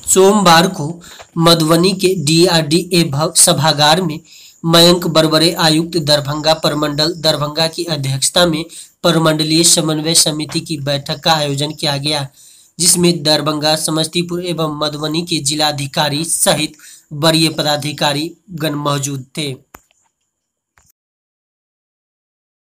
सोमवार को मधुबनी के डीआरडीए सभागार में मयंक बरबरे, आयुक्त दरभंगा प्रमंडल दरभंगा की अध्यक्षता में प्रमंडलीय समन्वय समिति की बैठक का आयोजन किया गया, जिसमें दरभंगा, समस्तीपुर एवं मधुबनी के जिलाधिकारी सहित वरीय पदाधिकारी गण मौजूद थे।